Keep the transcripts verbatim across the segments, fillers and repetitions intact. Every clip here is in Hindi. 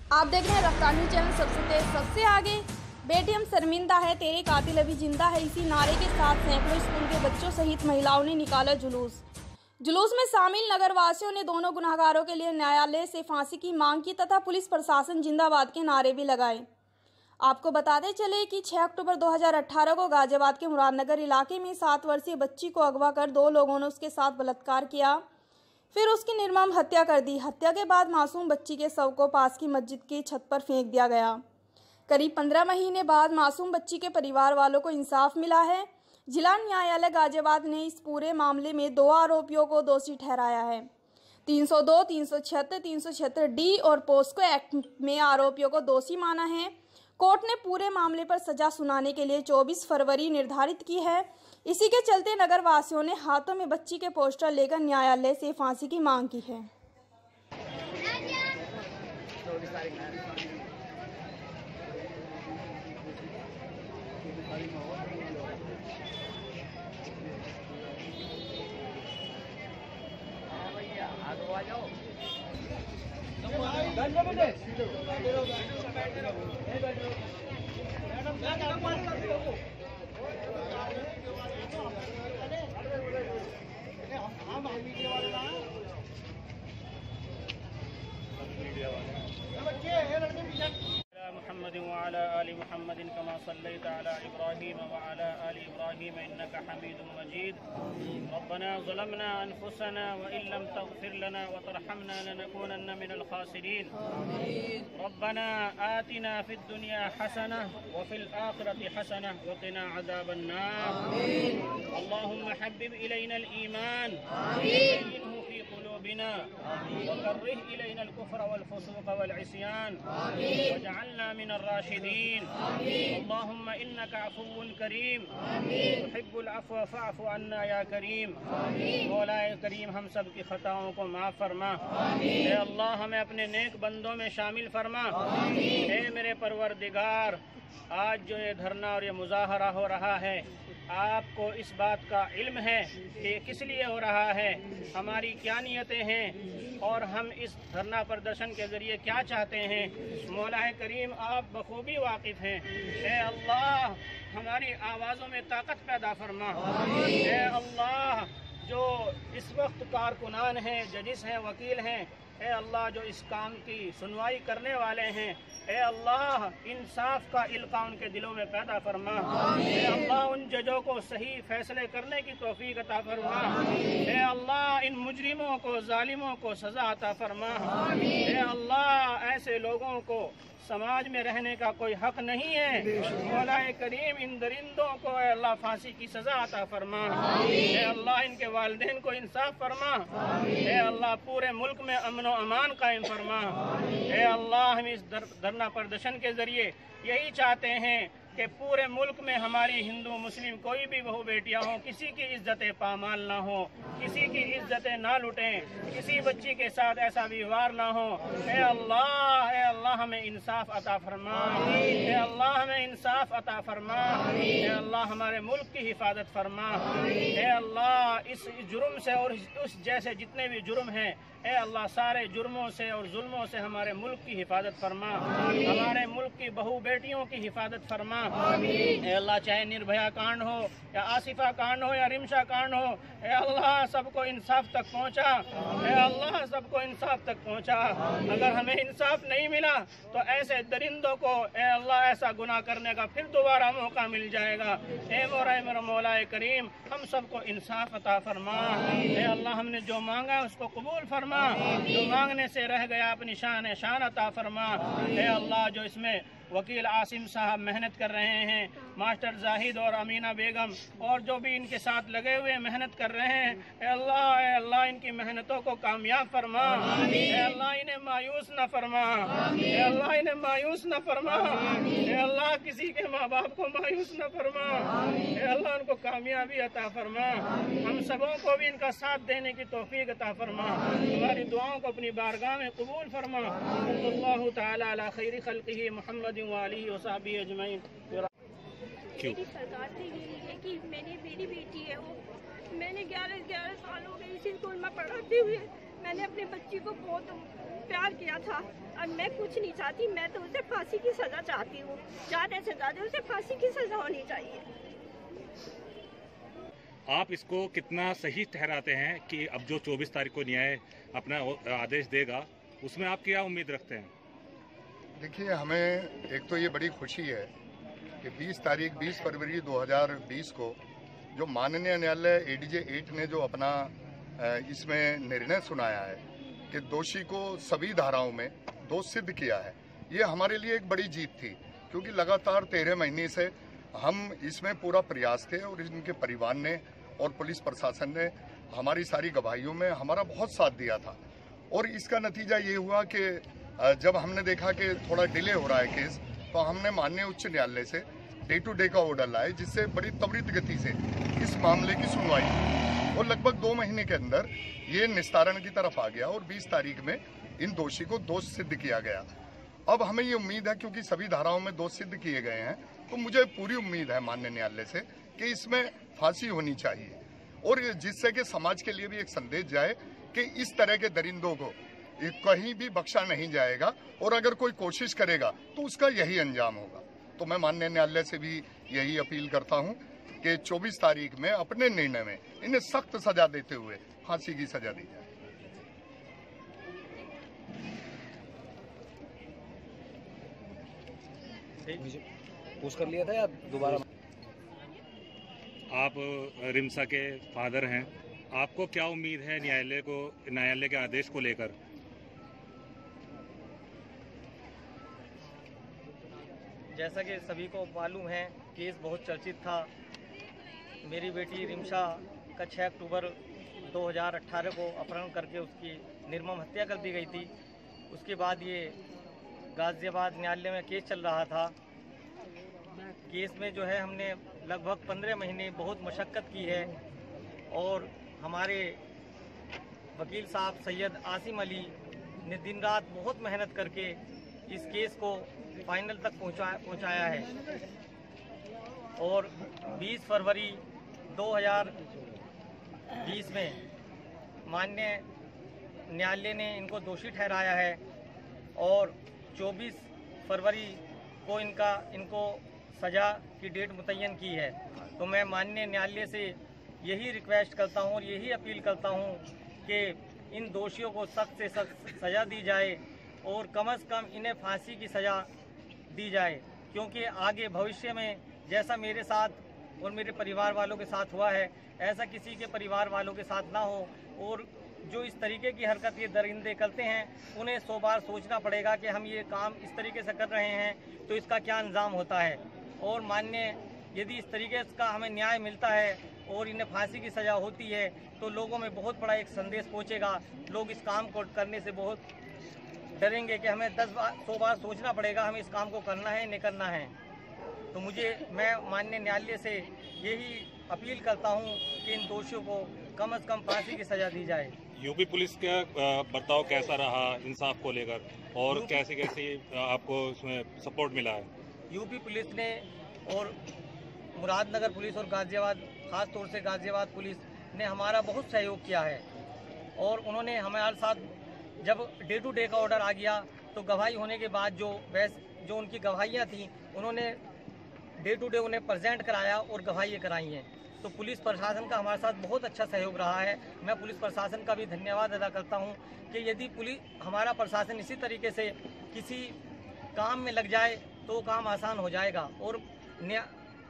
आप देख रहे हैं रफ्तार न्यूज़ चैनल, सबसे तेज सबसे आगे। बेटी हम शर्मिंदा है, तेरे कातिल अभी जिंदा है, इसी नारे के साथ सैकड़ों स्कूल के बच्चों सहित महिलाओं ने निकाला जुलूस। जुलूस में शामिल नगरवासियों ने दोनों गुनहगारों के लिए न्यायालय से फांसी की मांग की तथा पुलिस प्रशासन जिंदाबाद के नारे भी लगाए। आपको बताते चले कि छह अक्टूबर दो हज़ार अठारह को गाजियाबाद के मुरादनगर इलाके में सात वर्षीय बच्ची को अगवा कर दो लोगों ने उसके साथ बलात्कार किया, फिर उसकी निर्मम हत्या कर दी। हत्या के बाद मासूम बच्ची के शव को पास की मस्जिद की छत पर फेंक दिया गया। करीब पंद्रह महीने बाद मासूम बच्ची के परिवार वालों को इंसाफ मिला है। जिला न्यायालय गाजियाबाद ने इस पूरे मामले में दो आरोपियों को दोषी ठहराया है। तीन सौ दो, तीन सौ छिहत्तर, तीन सौ छिहत्तर डी और पोस्को एक्ट में आरोपियों को दोषी माना है। कोर्ट ने पूरे मामले पर सजा सुनाने के लिए चौबीस फरवरी निर्धारित की है। इसी के चलते नगर वासियों ने हाथों में बच्ची के पोस्टर लेकर न्यायालय से फांसी की मांग की है। मुहम्मद व अला आलि मुहम्मद कमा सल्लैता अला इब्राहीम व अला आलि इब्राहीम इन्नका हमीदुम मजीद। रब्बना ज़लमना अनफुसना व इल्लम तग़फिर लना व तरहमना लनकूनन्न मिनल खासिरीन। रब्बना आतिना फिद दुनिया हसना व फिल आखिरति हसना व क़िना अज़ाबन नार। अल्लाहुम्मा हब्बिब इलैनल ईमान वज़य्यिनहु फ़ी क़ुलूबिना व कर्रिह इलैनल कुफ़्र वल फ़ुसूक़ वल इस्यान वजअलना मिनर राशिदीन। अल्लाहुम्मा इन्नका अफ़ुव्वुन करीम तुहिब्बुल अफ़्व फ़अफ़ु अन्ना या करीम। मौलाए करीम हम सब की खताओं को माफ़ फरमा। ए अल्लाह हमें अपने नेक बंदों में शामिल फरमा। ए मेरे परवरदिगार, आज जो ये धरना और ये मुज़ाहरा हो रहा है, आपको इस बात का इल्म है कि किस लिए हो रहा है, हमारी क्या नियतें हैं और हम इस धरना प्रदर्शन के ज़रिए क्या चाहते हैं। मौलाए करीम आप बखूबी वाकिफ़ हैं। ए अल्लाह हमारी आवाज़ों में ताकत पैदा फरमा। ए अल्लाह जो इस वक्त कारकुनान हैं, जजिस हैं, वकील हैं, ए अल्लाह जो इस काम की सुनवाई करने वाले हैं, ए अल्लाह इंसाफ का इल्का उनके दिलों में पैदा फरमा। ए अल्लाह उन जजों को सही फैसले करने की तौफीक अता फरमा। ए अल्लाह इन मुजरिमों को, जालिमों को सजा अता फरमा। ए अल्लाह ऐसे लोगों को समाज में रहने का कोई हक नहीं है। मौलाए करीम इन दरिंदों को ए अल्लाह फांसी की सजा अता फरमा। ए अल्लाह इनके वालिदैन को इंसाफ फरमा। ए अल्लाह पूरे मुल्क में अमन व अमान कायम फरमा। ए अल्लाह हम इस धरना प्रदर्शन के जरिए यही चाहते हैं कि पूरे मुल्क में हमारी हिंदू मुस्लिम कोई भी बहू बेटियां हों, किसी की इज्जतें पामाल ना हो, किसी की इज्जतें ना लुटें, किसी बच्ची के साथ ऐसा व्यवहार ना हो। ए अल्लाह, ए अल्लाह हमें इंसाफ अता फरमा। ए अल्लाह हमें इंसाफ अता फरमा। ए अल्लाह हमारे मुल्क की हिफाजत फरमा। ए अल्लाह इस जुर्म से और उस जैसे जितने भी जुर्म हैं, ए अल्लाह सारे जुर्मों से और जुल्मों से हमारे मुल्क की हिफाजत फरमा। हमारे मुल्क की बहू बेटियों की हिफाजत फरमा। ए अल्लाह चाहे निर्भया कांड हो या आसिफा कांड हो या रिमशा कांड हो, ए अल्लाह सबको इंसाफ तक पहुंचा। ए अल्लाह सबको इंसाफ तक पहुंचा। अगर हमें इंसाफ नहीं मिला तो ऐसे दरिंदों को ए अल्लाह ऐसा गुनाह करने का फिर दोबारा मौका मिल जाएगा। ए मोरा मेरा मौलाए करीम हम सबको इंसाफ अता फरमा। ए अल्लाह हमने जो मांगा है उसको कबूल फरमा। जो मांगने से रह गया अपनी शान शान अता फरमा। ए अल्लाह जो इसमें वकील आसिम साहब मेहनत कर रहे हैं, मास्टर जाहिद और अमीना बेगम और जो भी इनके साथ लगे हुए मेहनत कर रहे हैं, ए अल्लाह ए अल्लाह इनकी मेहनतों को कामयाब फरमा। ए अल्लाह इन्हें मायूस न फरमा। ए अल्लाह इन्हें मायूस न फरमा। ए अल्लाह किसी के माँ बाप को मायूस न फरमा। ए अल्लाह उनको कामयाबी अता फरमा। हम सबों को भी इनका साथ देने की तौफीक अता फरमा। हमारी दुआओं को अपनी बारगाह में कबूल फरमा। अल्लाहु ताला अला खैरि खल्क़िही मुहम्मद व आलिहि व सहबिही अजमईन। मेरी सरकार से यही है कि मैंने मेरी बेटी है वो, मैंने ग्यारह ग्यारह साल हो गए इसी स्कूल में पढ़ाते हुए, मैंने अपने बच्ची को बहुत प्यार किया था और मैं कुछ नहीं चाहती, मैं तो उसे फांसी की सजा चाहती हूँ, ज़्यादा से ज़्यादा उसे फांसी की सजा होनी चाहिए। आप इसको कितना सही ठहराते हैं कि अब जो चौबीस तारीख को न्याय अपना आदेश देगा, उसमें आप क्या उम्मीद रखते हैं? देखिए, हमें एक तो ये बड़ी खुशी है कि बीस तारीख बीस फरवरी दो हज़ार बीस को जो माननीय न्यायालय एडीजे एट ने जो अपना इसमें निर्णय सुनाया है कि दोषी को सभी धाराओं में दोष सिद्ध किया है, ये हमारे लिए एक बड़ी जीत थी, क्योंकि लगातार तेरह महीने से हम इसमें पूरा प्रयास थे और इनके परिवार ने और पुलिस प्रशासन ने हमारी सारी गवाहियों में हमारा बहुत साथ दिया था। और इसका नतीजा ये हुआ कि जब हमने देखा कि थोड़ा डिले हो रहा है केस, तो हमने माननीय उच्च न्यायालय से डे टू डे का ऑर्डर लाए, जिससे बड़ी त्वरित गति से इस मामले की सुनवाई और लगभग दो महीने के अंदर ये निस्तारण की तरफ आ गया और बीस तारीख में इन दोषी को दोष सिद्ध किया गया। अब हमें ये उम्मीद है, क्योंकि सभी धाराओं में दोष सिद्ध किए गए हैं, तो मुझे पूरी उम्मीद है माननीय न्यायालय से कि इसमें फांसी होनी चाहिए और जिससे कि समाज के लिए भी एक संदेश जाए कि इस तरह के दरिंदों को कहीं भी बख्शा नहीं जाएगा और अगर कोई कोशिश करेगा तो उसका यही अंजाम होगा। तो मैं माननीय न्यायालय से भी यही अपील करता हूं कि चौबीस तारीख में अपने निर्णय में इन्हें सख्त सजा देते हुए फांसी की सजा दी जाए। पूछ कर लिया था या दोबारा? आप रिमसा के फादर हैं, आपको क्या उम्मीद है न्यायालय को न्यायालय के आदेश को लेकर? जैसा कि सभी को मालूम है, केस बहुत चर्चित था। मेरी बेटी रिमशा का छह अक्टूबर दो हज़ार अठारह को अपहरण करके उसकी निर्मम हत्या कर दी गई थी। उसके बाद ये गाजियाबाद न्यायालय में केस चल रहा था। केस में जो है हमने लगभग पंद्रह महीने बहुत मशक्क़त की है और हमारे वकील साहब सैयद आसिम अली ने दिन रात बहुत मेहनत करके इस केस को फाइनल तक पहुंचा पहुंचाया है और बीस फरवरी दो हज़ार बीस में माननीय न्यायालय ने इनको दोषी ठहराया है और चौबीस फरवरी को इनका इनको सज़ा की डेट मुतय्यन की है। तो मैं माननीय न्यायालय से यही रिक्वेस्ट करता हूं और यही अपील करता हूं कि इन दोषियों को सख्त से सख्त सज़ा दी जाए और कम से कम इन्हें फांसी की सज़ा दी जाए, क्योंकि आगे भविष्य में जैसा मेरे साथ और मेरे परिवार वालों के साथ हुआ है, ऐसा किसी के परिवार वालों के साथ ना हो। और जो इस तरीके की हरकत ये दरिंदे करते हैं, उन्हें सौ बार सोचना पड़ेगा कि हम ये काम इस तरीके से कर रहे हैं तो इसका क्या अंजाम होता है। और माननीय यदि इस तरीके का हमें न्याय मिलता है और इन्हें फांसी की सज़ा होती है तो लोगों में बहुत बड़ा एक संदेश पहुंचेगा। लोग इस काम को करने से बहुत डरेंगे कि हमें दस बार सौ बार सोचना पड़ेगा हमें इस काम को करना है नहीं करना है। तो मुझे मैं माननीय न्यायालय से यही अपील करता हूं कि इन दोषियों को कम से कम फांसी की सज़ा दी जाए। यूपी पुलिस का बर्ताव कैसा रहा इंसाफ को लेकर और कैसे कैसे आपको उसमें सपोर्ट मिला है? यूपी पुलिस ने और मुरादनगर पुलिस और गाजियाबाद, खास तौर से गाजियाबाद पुलिस ने हमारा बहुत सहयोग किया है और उन्होंने हमारे साथ जब डे टू डे का ऑर्डर आ गया तो गवाही होने के बाद जो वैस जो उनकी गवाहियाँ थीं उन्होंने डे टू डे उन्हें प्रेजेंट कराया और गवाहियाँ कराई हैं। तो पुलिस प्रशासन का हमारे साथ बहुत अच्छा सहयोग रहा है। मैं पुलिस प्रशासन का भी धन्यवाद अदा करता हूं कि यदि पुलिस हमारा प्रशासन इसी तरीके से किसी काम में लग जाए तो काम आसान हो जाएगा और न्या,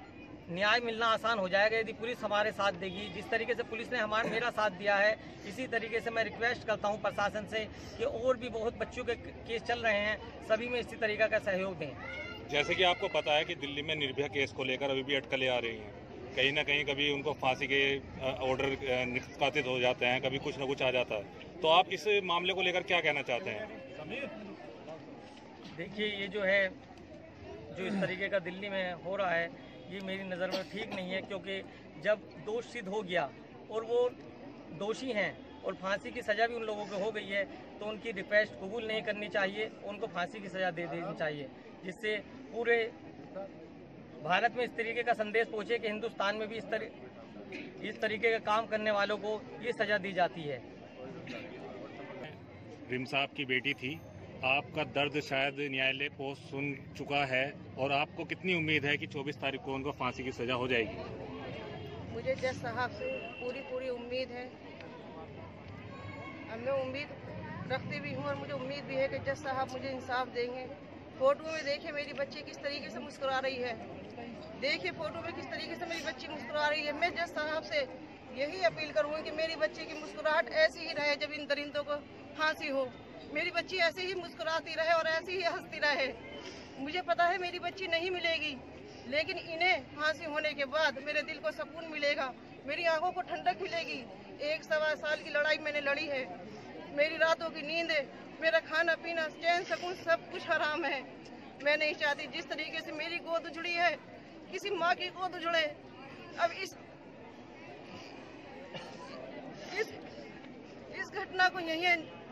न्याय मिलना आसान हो जाएगा यदि पुलिस हमारे साथ देगी। जिस तरीके से पुलिस ने हमारा मेरा साथ दिया है, इसी तरीके से मैं रिक्वेस्ट करता हूं प्रशासन से कि और भी बहुत बच्चों के केस चल रहे हैं, सभी में इसी तरीके का सहयोग दें। जैसे कि आपको पता है कि दिल्ली में निर्भया केस को लेकर अभी भी अटकलें आ रही हैं, कहीं ना कहीं कभी उनको फांसी के ऑर्डर निष्कासित हो जाते हैं, कभी कुछ ना कुछ आ जाता है, तो आप इस मामले को लेकर क्या कहना चाहते हैं? देखिए, ये जो है जो इस तरीके का दिल्ली में हो रहा है ये मेरी नज़र में ठीक नहीं है, क्योंकि जब दोष सिद्ध हो गया और वो दोषी हैं और फांसी की सज़ा भी उन लोगों को हो गई है तो उनकी रिक्वेस्ट कबूल नहीं करनी चाहिए, उनको फांसी की सज़ा दे देनी चाहिए, जिससे पूरे भारत में इस तरीके का संदेश पहुंचे कि हिंदुस्तान में भी इस तरह इस तरीके का काम करने वालों को ये सज़ा दी जाती है। रिम साहब की बेटी थी। आपका दर्द शायद न्यायालय पोस्ट सुन चुका है और आपको कितनी उम्मीद है कि चौबीस तारीख को उनको फांसी की सजा हो जाएगी? मुझे जज साहब से पूरी पूरी उम्मीद है। अब मैं उम्मीद रखती भी हूँ और मुझे उम्मीद भी है कि जज साहब मुझे इंसाफ देंगे। फोटो में देखिए मेरी बच्ची किस तरीके से मुस्कुरा रही है, देखिए फोटो में किस तरीके से मेरी बच्ची मुस्कुरा रही है। मैं जज साहब से यही अपील करूँगी कि मेरी बच्ची की मुस्कुराहट ऐसी ही रहे जब इन दरिंदों को फांसी हो। मेरी बच्ची ऐसे ही मुस्कुराती रहे और ऐसी ही हंसती रहे। मुझे पता है मेरी बच्ची नहीं मिलेगी, लेकिन इन्हें फांसी होने के बाद मेरे दिल को सुकून मिलेगा, मेरी आंखों को ठंडक मिलेगी। एक सवा साल की लड़ाई मैंने लड़ी है, मेरी रातों की नींद, मेरा खाना पीना, चैन सुकून सब कुछ हराम है। मैं नहीं चाहती जिस तरीके से मेरी गोद उजड़ी है किसी माँ की गोद उजड़े। अब इस इस इस घटना को यही